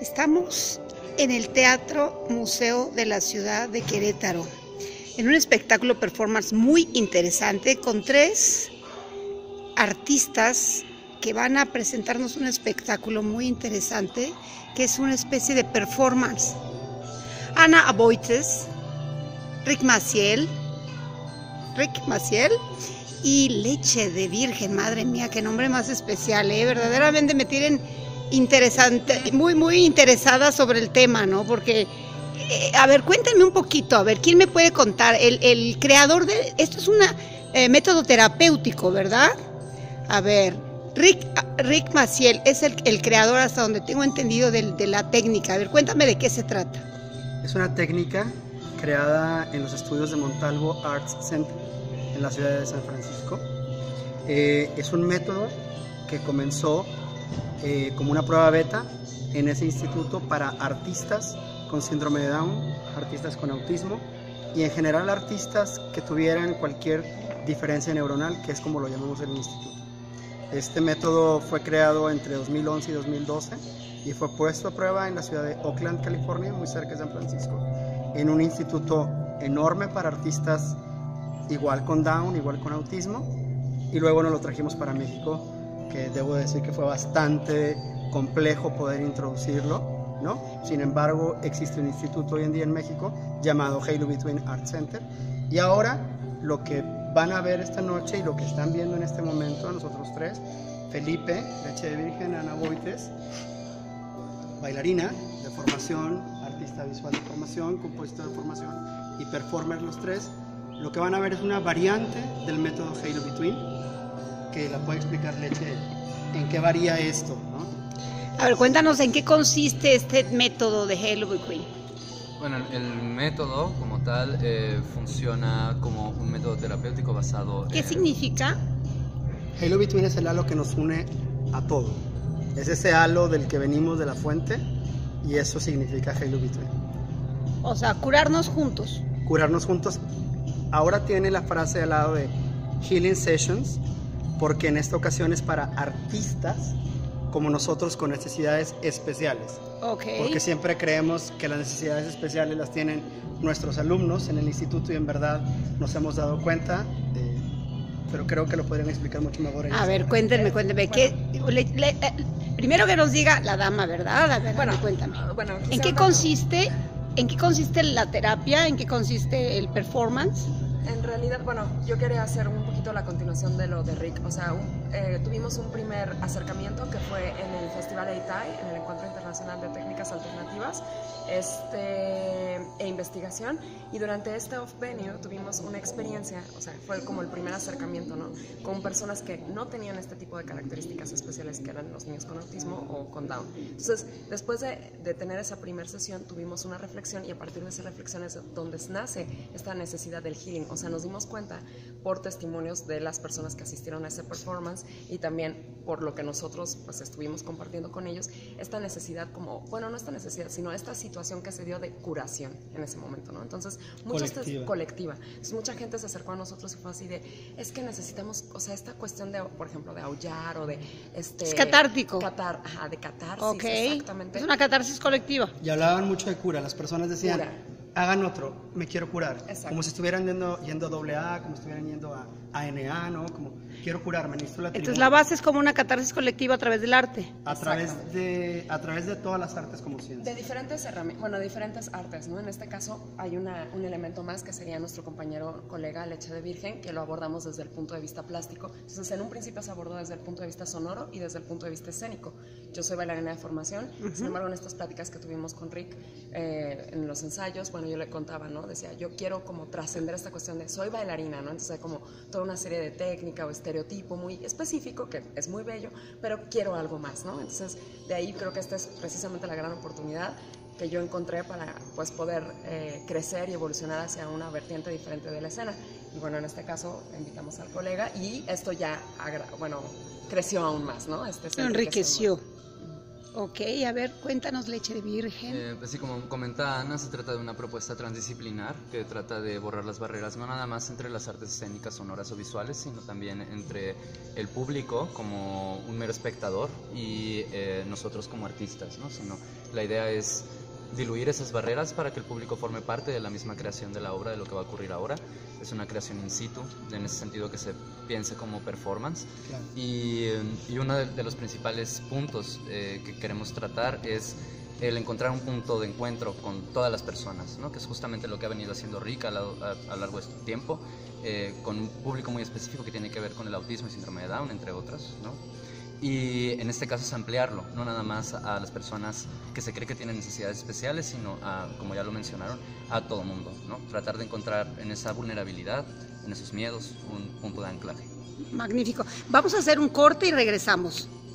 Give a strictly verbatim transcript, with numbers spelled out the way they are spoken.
Estamos en el Teatro Museo de la Ciudad de Querétaro, en un espectáculo performance muy interesante con tres artistas que van a presentarnos un espectáculo muy interesante que es una especie de performance. Ana Aboites, Rick Maciel, Rick Maciel y Leche de Virgen. Madre mía, qué nombre más especial, ¿eh? Verdaderamente me tienen interesante, muy, muy interesada sobre el tema, ¿no? Porque, eh, a ver, cuéntenme un poquito, a ver, ¿quién me puede contar? El, el creador de, esto es un eh, método terapéutico, ¿verdad? A ver, Rick, Rick Maciel es el, el creador, hasta donde tengo entendido, de, de la técnica. A ver, cuéntame de qué se trata. Es una técnica creada en los estudios de Montalvo Arts Center, en la ciudad de San Francisco. Eh, es un método que comenzó eh, como una prueba beta en ese instituto para artistas con síndrome de Down, artistas con autismo y en general artistas que tuvieran cualquier diferencia neuronal, que es como lo llamamos en el instituto. Este método fue creado entre dos mil once y dos mil doce y fue puesto a prueba en la ciudad de Oakland, California, muy cerca de San Francisco, en un instituto enorme para artistas igual con Down, igual con autismo, y luego nos lo trajimos para México, que debo decir que fue bastante complejo poder introducirlo, ¿no? Sin embargo, existe un instituto hoy en día en México llamado Halo Between Art Center, y ahora lo que van a ver esta noche y lo que están viendo en este momento nosotros tres, Felipe, Leche de Virgen, Ana Aboites, bailarina de formación, artista visual de formación, compositor de formación y performer los tres, lo que van a ver es una variante del método Halo Between, que la puede explicar Leche en qué varía esto, ¿no? A ver, cuéntanos en qué consiste este método de Halo Between. Bueno, el método como tal eh, funciona como un método terapéutico basado ¿Qué en... significa? Halo Between es el halo que nos une a todo. Es ese halo del que venimos de la fuente y eso significa Halo Between. O sea, curarnos juntos. Curarnos juntos. Ahora tiene la frase al lado de Healing Sessions, porque en esta ocasión es para artistas como nosotros con necesidades especiales. Okay. Porque siempre creemos que las necesidades especiales las tienen nuestros alumnos en el instituto y en verdad nos hemos dado cuenta, de, pero creo que lo podrían explicar mucho mejor ellos. A ver, cuéntenme, cuéntenme. Bueno, ¿qué, le, le, eh, primero que nos diga la dama, ¿verdad? A ver, bueno, cuéntame. Bueno, ¿En qué consiste, en qué consiste la terapia? ¿En qué consiste el performance? En realidad, bueno, yo quería hacer un poquito la continuación de lo de Rick. O sea, un, eh, tuvimos un primer acercamiento que fue en el Festival E I T A I, en el Encuentro Internacional de Técnicas Alternativas este, e Investigación. Y durante este off-venue tuvimos una experiencia, o sea, fue como el primer acercamiento, ¿no? Con personas que no tenían este tipo de características especiales, que eran los niños con autismo o con Down. Entonces, después de, de tener esa primera sesión, tuvimos una reflexión y a partir de esa reflexión es donde nace esta necesidad del healing. O sea, nos dimos cuenta por testimonios de las personas que asistieron a ese performance y también por lo que nosotros pues estuvimos compartiendo con ellos, esta necesidad como, bueno, no esta necesidad, sino esta situación que se dio de curación en ese momento, ¿no? Entonces, muchos colectiva. colectiva. Entonces, mucha gente se acercó a nosotros y fue así de, es que necesitamos, o sea, esta cuestión de, por ejemplo, de aullar o de, este... Es catártico. Catar, ajá, de catarsis, okay. Exactamente. Es una catarsis colectiva. Y hablaban mucho de cura, las personas decían... Cura. Hagan otro, me quiero curar. Exacto. Como si estuvieran yendo, yendo a doble A, como si estuvieran yendo a A N A, ¿no? Como, quiero curarme, necesito la tribuna. Entonces la base es como una catarsis colectiva a través del arte. A través de, a través de todas las artes como ciencia. De diferentes herramientas, bueno, diferentes artes, ¿no? En este caso hay una, un elemento más que sería nuestro compañero, colega Leche de Virgen, que lo abordamos desde el punto de vista plástico. Entonces, en un principio se abordó desde el punto de vista sonoro y desde el punto de vista escénico. Yo soy bailarina de formación, uh-huh. Sin embargo, en estas pláticas que tuvimos con Rick, eh, en los ensayos, bueno, yo le contaba, ¿no? Decía, yo quiero como trascender esta cuestión de soy bailarina, ¿no? Entonces hay como toda una serie de técnica o estereotipo muy específico, que es muy bello, pero quiero algo más, ¿no? Entonces, de ahí creo que esta es precisamente la gran oportunidad que yo encontré para pues poder eh, crecer y evolucionar hacia una vertiente diferente de la escena. Y bueno, en este caso invitamos al colega y esto ya, bueno, creció aún más, ¿no? Este enriqueció. Ok, a ver, cuéntanos Leche de Virgen. Eh, así como comenta Ana, se trata de una propuesta transdisciplinar que trata de borrar las barreras no nada más entre las artes escénicas, sonoras o visuales, sino también entre el público como un mero espectador y eh, nosotros como artistas, ¿no? Sino la idea es diluir esas barreras para que el público forme parte de la misma creación de la obra, de lo que va a ocurrir ahora. Es una creación in situ, en ese sentido que se piense como performance. Claro. Y, y uno de, de los principales puntos eh, que queremos tratar es el encontrar un punto de encuentro con todas las personas, ¿no? Que es justamente lo que ha venido haciendo Rick a, la, a, a lo largo de este tiempo, eh, con un público muy específico que tiene que ver con el autismo y síndrome de Down, entre otras, ¿no? Y en este caso es ampliarlo, no nada más a las personas que se cree que tienen necesidades especiales, sino a, como ya lo mencionaron, a todo mundo, ¿no? Tratar de encontrar en esa vulnerabilidad, en esos miedos, un punto de anclaje. Magnífico. Vamos a hacer un corte y regresamos.